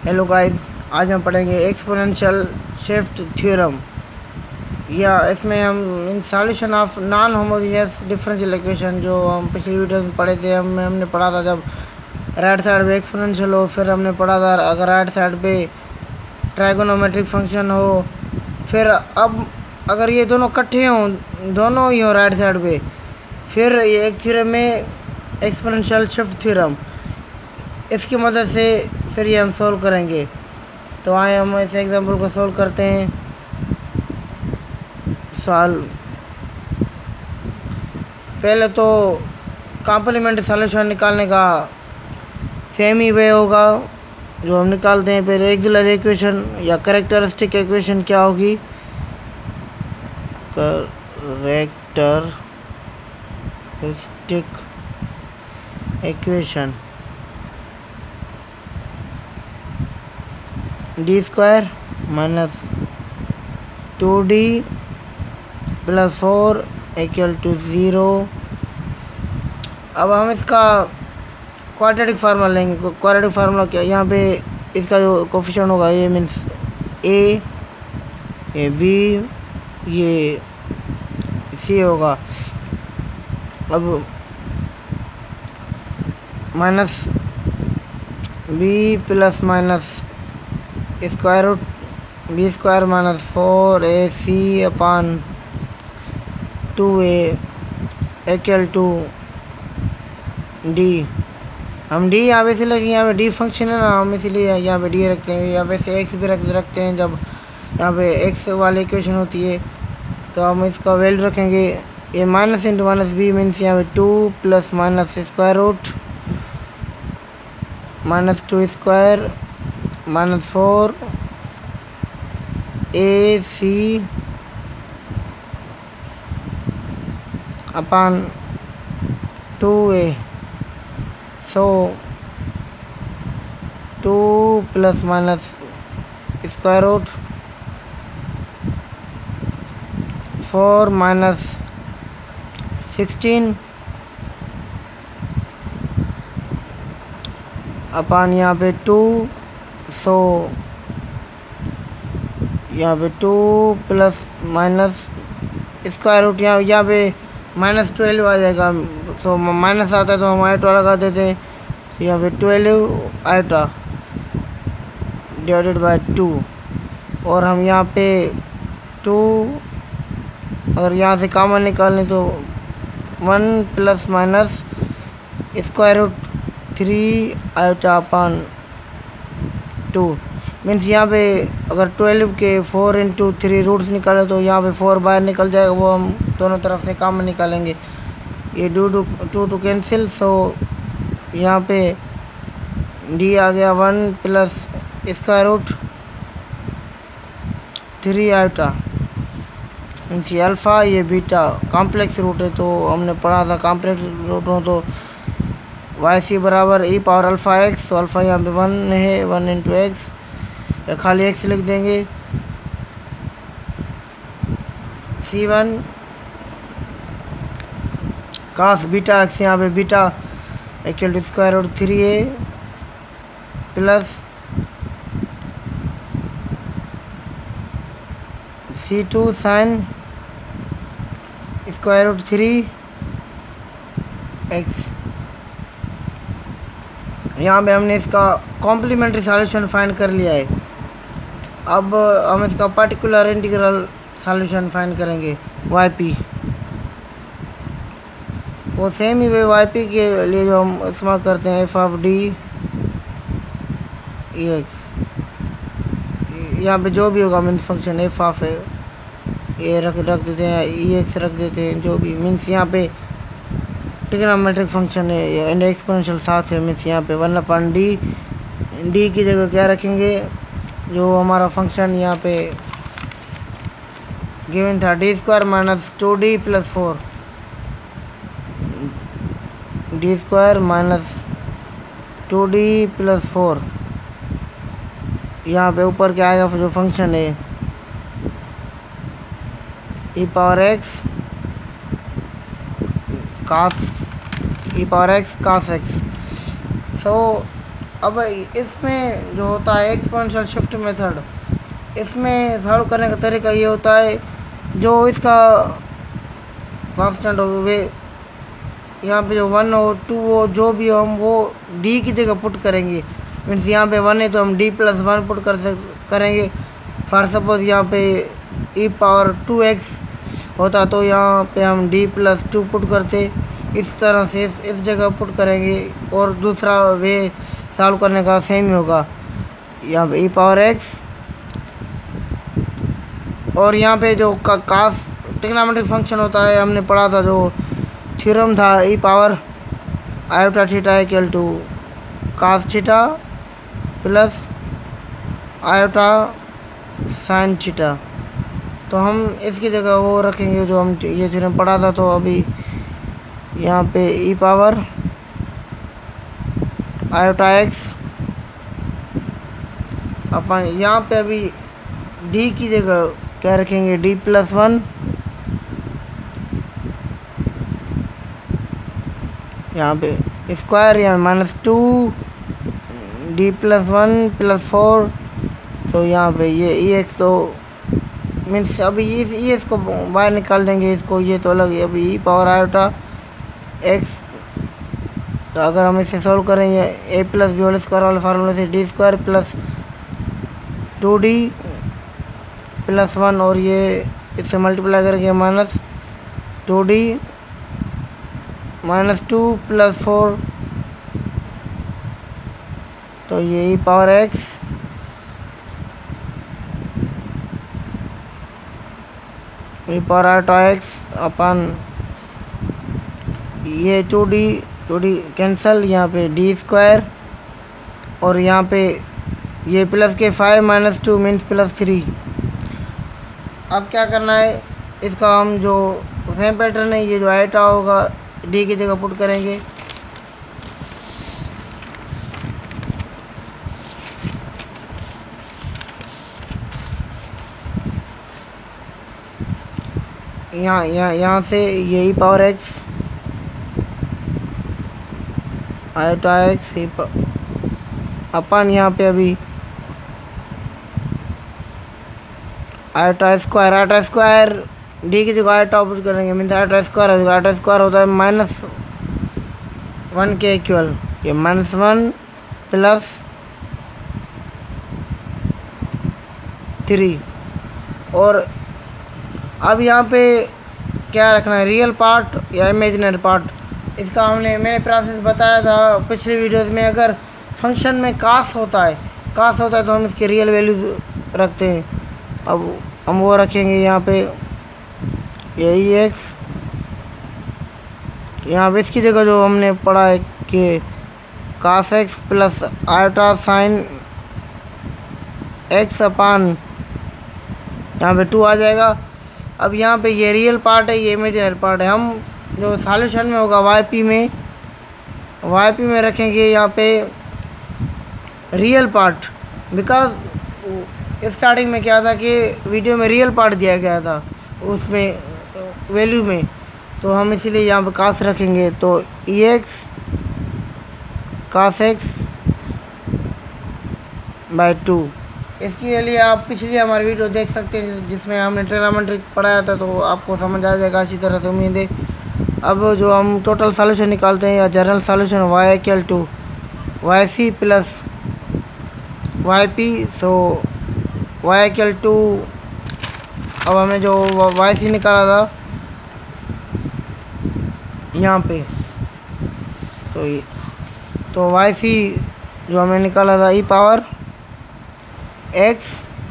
Hello guys, आज हम पढ़ेंगे एक्सपोनेंशियल शिफ्ट थ्योरम। या इसमें हम इन solution of non homogeneous differential equation जो हम पिछली वीडियो में पढ़े थे। हमने पढ़ा था जब राइट साइड पे एक्सपोनेंशियल हो, फिर हमने पढ़ा था अगर राइट साइड पे ट्राइगोनोमेट्रिक फंक्शन हो, फिर अब अगर ये दोनों इकट्ठे हों, दोनों ही हो राइट साइड पे, फिर ये एक थ्योरम में एक्सपोनेंशियल शिफ्ट थ्योरम, इसकी मदद से फिर ये हम सोल्व करेंगे। तो आए हम इस एग्जांपल को सोल्व करते हैं। सॉल्व पहले तो कॉम्प्लीमेंट्री सॉल्यूशन निकालने का सेम ही वे होगा जो हम निकालते हैं। पहले ऑक्सिलरी इक्वेशन या कैरेक्टरिस्टिक इक्वेशन क्या होगी? Characteristic equation D square minus 2d plus 4 equal to 0। अब हम इसका क्वाड्रेटिक फार्मूला लेंगे। क्वाड्रेटिक फार्मूला क्या? यहाँ पे इसका जो कोफिशिएंट होगा ये मीन्स ए, ये बी, ये सी होगा। अब minus B plus minus square root B square minus 4ac upon 2a equal to D. हम डी यहाँ पे इसलिए लगे, यहाँ पे डी फंक्शन है ना, हम इसीलिए यहाँ पे डी रखते हैं। या वैसे एक्स भी रखते हैं जब यहाँ पे एक्स वाली इक्वेशन होती है, तो हम इसका वैल्यू रखेंगे। ये minus into minus B means यहाँ पे 2 plus minus square root minus 2 square minus 4 ac upon 2a। So 2 plus minus square root 4 minus 16 upon यहाँ पे 2। सो यहाँ पे 2 प्लस माइनस स्क्वायर रूट यहाँ पे माइनस 12 आ जाएगा। सो माइनस आता है तो हम आइटा लगा देते हैं। तो यहाँ पे 12 आइटा डिवाइडेड बाय 2। और हम यहाँ पे 2 अगर यहाँ से कॉमन निकालें तो 1 plus minus square root 3 iota upon 2 means यहाँ पे अगर 12 के 4 इंटू 3 रूट्स निकाले तो यहाँ पे 4 बाहर निकल जाएगा, वो हम दोनों तरफ से कॉमन निकालेंगे। ये टू कैंसिल। सो यहाँ पे डी आ गया 1 plus square root 3 iota means ये अल्फ़ा, ये बीटा कॉम्प्लेक्स रूट है। तो हमने पढ़ा था कॉम्प्लेक्स रूट हो तो वाई सी बराबर ई पावर अल्फ़ा एक्स। तो अल्फ़ा यहाँ पे 1 है, 1 इंटू एक्स, या खाली एक्स लिख देंगे। C1 कास बीटा एक्स, यहाँ पे beta equal to square root 3a plus C2 sine square root 3x। यहाँ पे हमने इसका कॉम्प्लीमेंट्री सॉल्यूशन फाइंड कर लिया है। अब हम इसका पर्टिकुलर इंटीग्रल सॉल्यूशन फाइंड करेंगे yp। वो सेम ही वे yp के लिए जो हम इस्तेमाल करते हैं f ऑफ d ex। यहाँ पे जो भी होगा मीन्स फंक्शन f ऑफ है ये रख देते हैं, ex रख देते हैं, जो भी मीन्स यहाँ पे ट्रिग्नोमेट्रिक फंक्शन है एंड एक्सपोनेंशियल साथ है। मीन्स यहाँ पे 1 अपन डी की जगह क्या रखेंगे? जो हमारा फंक्शन यहाँ पे गिवन था D square minus 2d plus 4, D square minus 2d plus 4। यहाँ पे ऊपर क्या आएगा जो फंक्शन है e power x cos e power x cos x. So अब इसमें जो होता है एक्सपोनेंशियल शिफ्ट मेथड, इसमें सॉल्व करने का तरीका ये होता है, जो इसका कांस्टेंट हो वे यहाँ पे जो 1 हो 2 हो जो भी हो हम वो d की जगह पुट करेंगे। मीन्स यहाँ पे 1 है तो हम d+1 पुट करेंगे। फॉर सपोज यहाँ पे e⁻²x होता तो यहाँ पे हम d+2 पुट करते। इस तरह से इस जगह पुट करेंगे और दूसरा वे सॉल्व करने का सेम ही होगा। यहाँ पे e⁻x और यहाँ पे जो कास ट्रिग्नोमेट्रिक फंक्शन होता है हमने पढ़ा था, जो थ्योरम था e⁻iθ equal to cos theta plus iota sin theta. तो हम इसकी जगह वो रखेंगे जो हम ये थ्योरम पढ़ा था। तो अभी यहाँ पे e⁻iota x अपन यहाँ पे अभी d की जगह क्या रखेंगे d+1, यहाँ पे स्क्वायर यहाँ -2 d+1+4। सो यहाँ पे ये ex तो मीन्स अभी इस को बाहर निकाल देंगे, इसको ये तो अलग है। अभी e⁻iota x तो अगर हम इसे सॉल्व करेंगे a+b होल स्क्वायर वाले फार्मूले से d² + 2d+1 और ये इससे मल्टीप्लाई करेंगे -2d -2+4 तो ये e⁻x e⁻iota x अपन ये 2d कैंसल, यहाँ पे d² और यहाँ पे ये प्लस के 5 - 2 मीन्स +3। अब क्या करना है, इसका हम जो सेम पैटर्न है, ये जो आइटा होगा d की जगह पुट करेंगे। यहाँ से ये e⁻x iota x अपन यहाँ पे अभी iota² d की जगह iota पुट करेंगे। मीन्स iota² होता है -1 के इक्वल, ये -1 + 3। और अब यहाँ पे क्या रखना है, रियल पार्ट या इमेजिनरी पार्ट, इसका मैंने प्रोसेस बताया था पिछली वीडियोस में। अगर फंक्शन में कास होता है तो हम इसके रियल वैल्यूज रखते हैं। अब हम वो रखेंगे यहाँ पे यही x, यहाँ पे इसकी जगह जो हमने पढ़ा है कि cos x + iota sin x अपान यहाँ पे 2 आ जाएगा। अब यहाँ पे ये रियल पार्ट है, ये इमेजिनरी पार्ट है। हम जो सॉल्यूशन में होगा yp में रखेंगे यहाँ पे रियल पार्ट, बिकॉज स्टार्टिंग में क्या था कि वीडियो में रियल पार्ट दिया गया था उसमें वैल्यू में, तो हम इसीलिए यहाँ पे cos रखेंगे। तो ex cos x / 2। इसके लिए आप पिछली हमारी वीडियो देख सकते हैं जिसमें हमने ट्रिग्नोमेट्री पढ़ाया था, तो आपको समझ आ जाएगा अच्छी तरह से, उम्मीद है। अब जो हम टोटल सॉल्यूशन निकालते हैं या general solution y = yc + yp। So y = अब हमें जो yc निकाला था यहाँ पे, तो yc जो हमें निकाला था e⁻x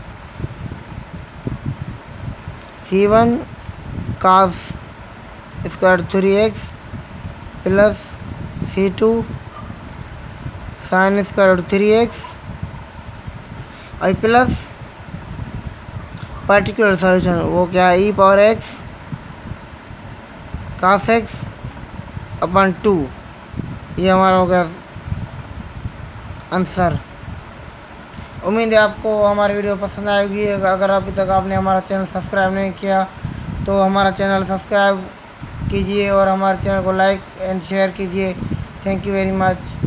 c1 cos² 3x + c2 sin² 3x और प्लस पर्टिकुलर सॉल्यूशन वो क्या है e⁻x cos x / 2। ये हमारा हो गया आंसर। उम्मीद है आपको हमारी वीडियो पसंद आएगी। अगर अभी तक आपने हमारा चैनल सब्सक्राइब नहीं किया तो हमारा चैनल सब्सक्राइब कीजिए और हमारे चैनल को लाइक एंड शेयर कीजिए। Thank you very much.